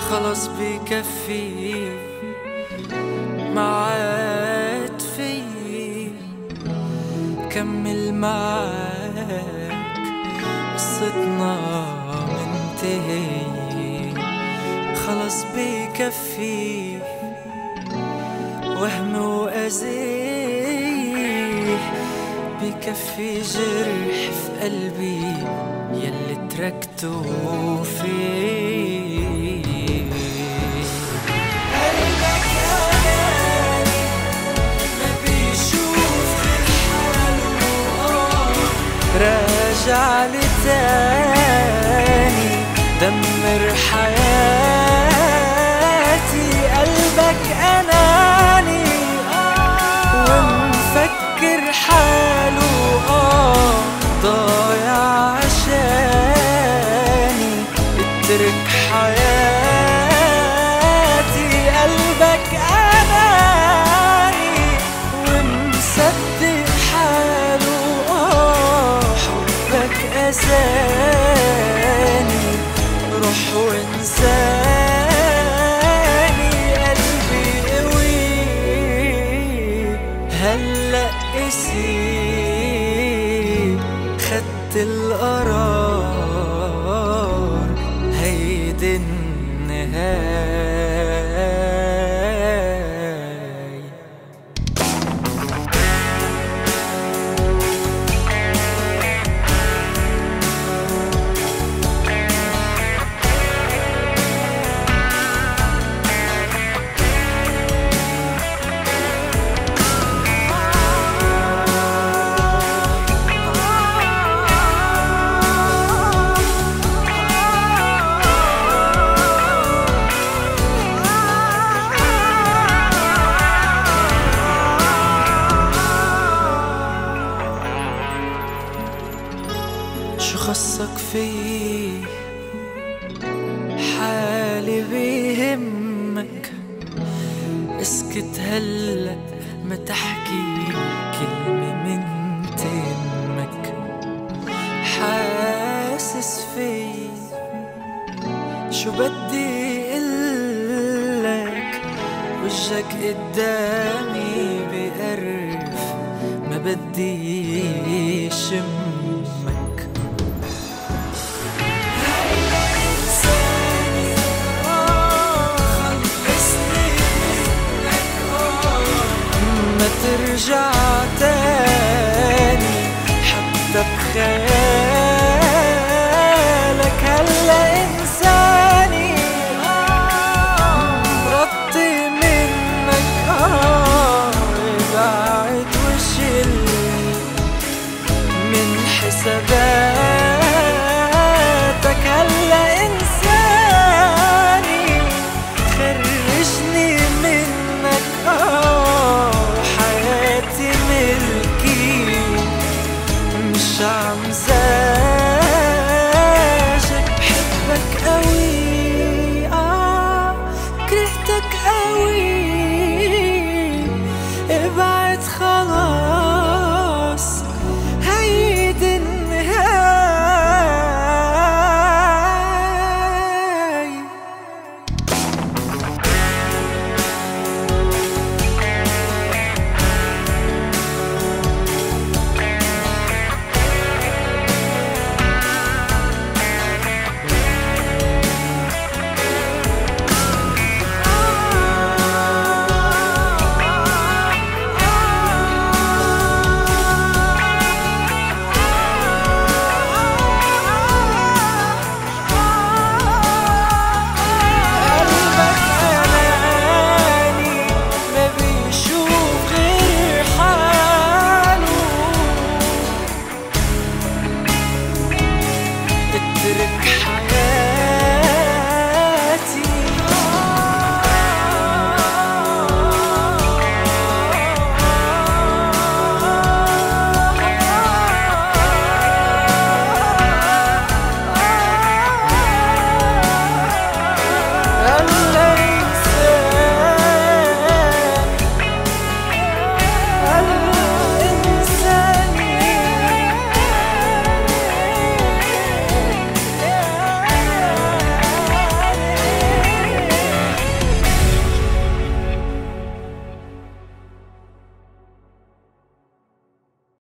خلص بكفي ما عاد في كمل معاك قصتنا منتهي. خلص بكفي وهم وأزيه، بكفي جرح في قلبي يلي تركته فيه. قلبك أناني ما بيشوف غير حاله، راجع لتاني دمر حياتي. قلبك أناني ومفكر حاله ضايع عشاني اترك حياتي. قلبك أناني ومصدق حاله حبك أذاني روح وانساني. قلبي قوي هلأ قسي خدت القرار هيدي النهاية. شو خصك في حالي بيهمك؟ اسكت هلا ما تحكي كلمة من تمك. حاسس في شو بدي قلك، وجهك قدامي بقرف ما بدي شمك. ما ترجع تاني حتى بخيالك. هلا إنساني مرضي منك بعد وشل من حساباتك. هلا إنساني خرجني منك حياتي ملكي مش عم